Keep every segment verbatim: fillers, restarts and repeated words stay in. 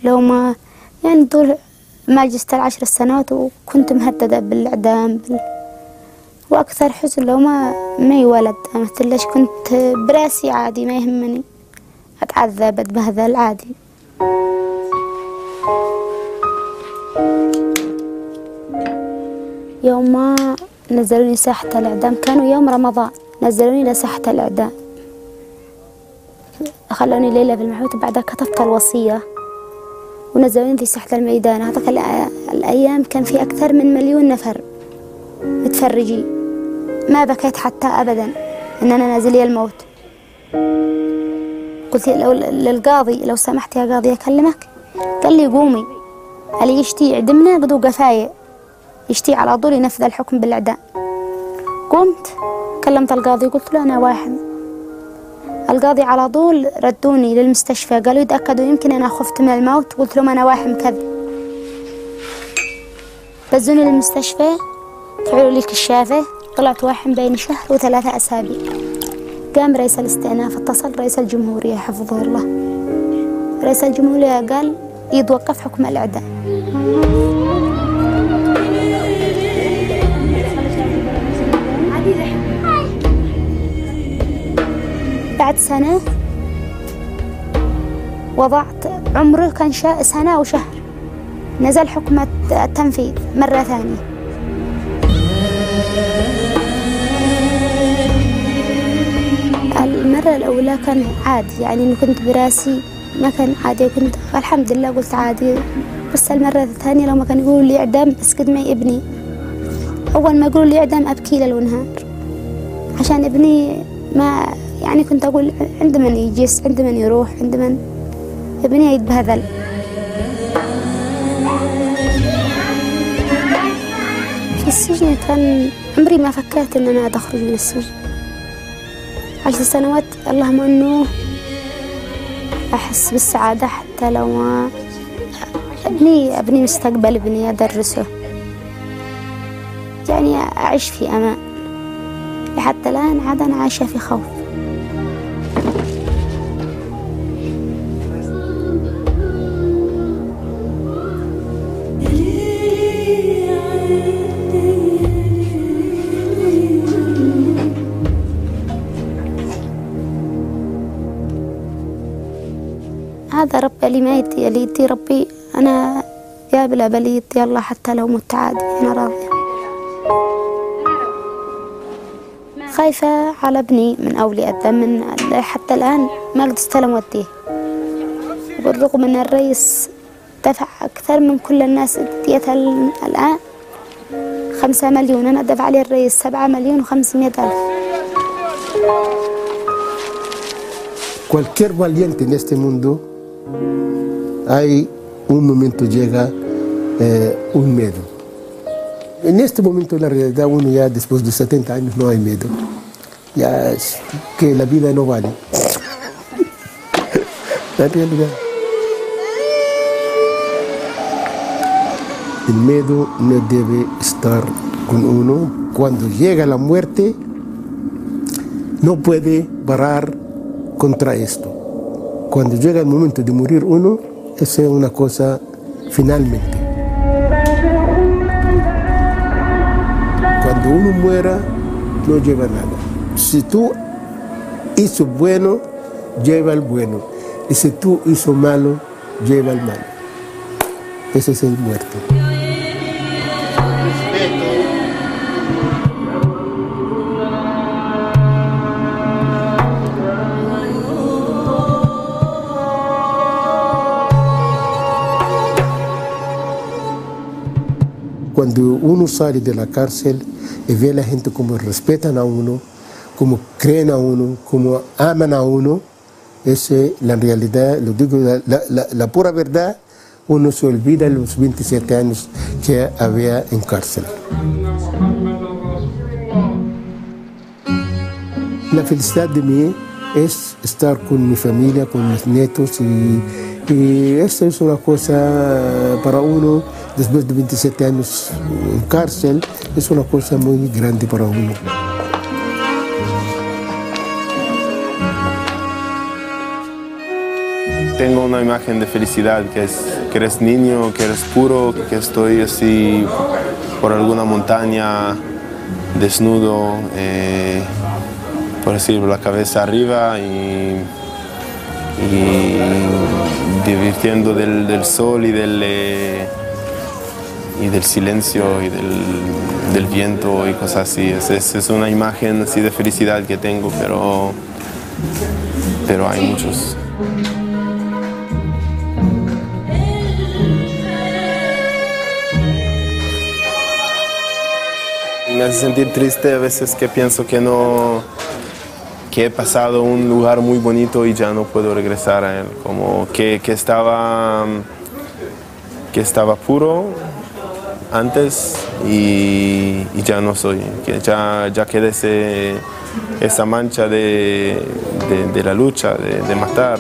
لو ما يعني طول ما جزت العشر سنوات وكنت مهددة بالإعدام بال... وأكثر حزن لو ما ما يولد. مثل ليش كنت براسي عادي ما يهمني أتعذب أتبهذل عادي. يوم ما نزلوني ساحة الإعدام كانوا يوم رمضان، نزلوني لساحة الإعدام، خلوني ليلة في المحوت، بعدها كتبت الوصية ونزلوني في ساحة الميدان. هذاك الأيام كان في أكثر من مليون نفر متفرجين، ما بكيت حتى أبدا إن أنا نازل الموت. قلت لو للقاضي لو سمحت يا قاضي أكلمك، قال لي قومي، قال لي يشتي يعدمنا قدو قفاية، يشتي على طول ينفذ الحكم بالإعدام. قمت كلمت القاضي قلت له أنا واحد. القاضي على طول ردوني للمستشفى، قالوا يتأكدوا يمكن أنا خفت من الموت. قلت لهم أنا واحم كذب. بزوني للمستشفى، فعلوا لي كشافة، طلعت واحم بين شهر وثلاثة أسابيع. قام رئيس الاستئناف اتصل رئيس الجمهورية حفظه الله، رئيس الجمهورية قال يتوقف حكم الإعدام. بعد سنة وضعت عمره كان سنة وشهر، نزل حكم التنفيذ مرة ثانية. المرة الأولى كان عادي، يعني إنه كنت براسي ما كان عادي، وكنت الحمد لله قلت عادي. بس المرة الثانية لو ما كانوا يقولوا لي إعدام أسكت معي ابني. أول ما يقولوا لي إعدام أبكي ليل ونهار عشان ابني، ما يعني كنت أقول عند من يجيس، عند من يروح، عند من ابني يتبهذل. في السجن كان عمري ما فكرت إن أنا أخرج من السجن. عشر سنوات اللهم أنه أحس بالسعادة، حتى لو ما أبني أبني مستقبل ابني أدرسه، يعني أعيش في أمان. لحتى الآن عاد أنا عايشة في خوف. هذا رب اللي ما يدي، اللي يدي ربي. أنا قابلة بلي يدي الله، حتى لو مت عادي أنا راضية. خايفة على ابني من أولي الدم، من حتى الآن ما قد استلم وديه، بالرغم أن الرئيس دفع أكثر من كل الناس ديتها الآن خمسة مليون، أنا دفع عليه الرئيس سبعة مليون وخمسمائة ألف. Cualquier valiente en este mundo hay un momento llega eh, un miedo. En este momento la realidad uno ya después de setenta años no hay miedo, ya es que la vida no vale. La realidad. El miedo no debe estar con uno. Cuando llega la muerte no puede parar contra esto. Cuando llega el momento de morir uno, esa es una cosa finalmente. Cuando uno muera, no lleva nada. Si tú hizo bueno, lleva el bueno. Y si tú hizo malo, lleva el malo. Ese es el muerto. Cuando uno sale de la cárcel y ve a la gente como respetan a uno, como creen a uno, como aman a uno, esa es la realidad, lo digo, la, la, la pura verdad. Uno se olvida de los veintisiete años que había en cárcel. La felicidad de mí es estar con mi familia, con mis nietos, y, y eso es una cosa para uno, después de veintisiete años en cárcel, es una cosa muy grande para uno. tengo una imagen de felicidad, que es que eres niño, que eres puro, que estoy así por alguna montaña, desnudo, eh, por decirlo, la cabeza arriba y, y divirtiendo del, del sol y del, eh, y del silencio y del, del viento y cosas así. Es, es, es una imagen así de felicidad que tengo, pero, pero hay muchos. Me hace sentir triste a veces que pienso que no, que he pasado un lugar muy bonito y ya no puedo regresar a él, como que, que estaba, que estaba puro antes y, y ya no soy, que ya, ya quedé ese, esa mancha de, de, de la lucha, de, de matar.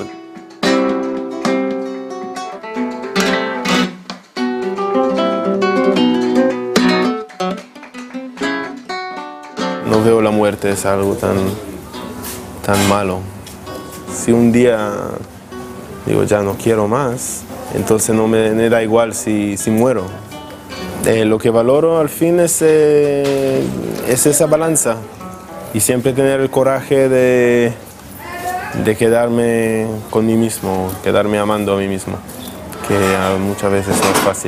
No veo la muerte, es algo tan, tan malo. Si un día digo ya no quiero más, entonces no me, me da igual si, si muero. Eh, lo que valoro al fin es, eh, es esa balanza y siempre tener el coraje de, de quedarme con mí mismo, quedarme amando a mí mismo, que muchas veces no es fácil.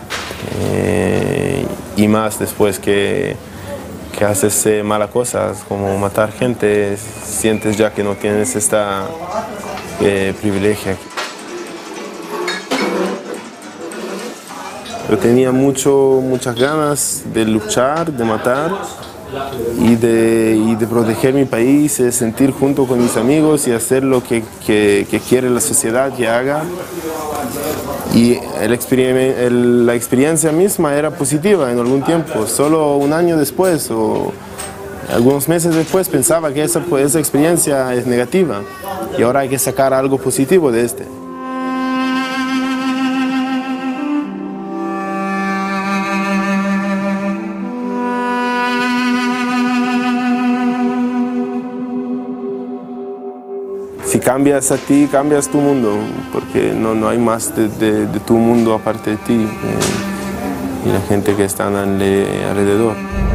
Eh, y más después que que haces eh, malas cosas, como matar gente, sientes ya que no tienes esta eh, privilegio. Yo tenía mucho, muchas ganas de luchar, de matar y de, y de proteger mi país, de sentir junto con mis amigos y hacer lo que, que, que quiere la sociedad que haga. Y el el, la experiencia misma era positiva en algún tiempo. Solo un año después o algunos meses después pensaba que esa, esa experiencia es negativa y ahora hay que sacar algo positivo de este. Si cambias a ti, cambias tu mundo, porque no, no hay más de, de, de tu mundo aparte de ti eh, y la gente que está alrededor.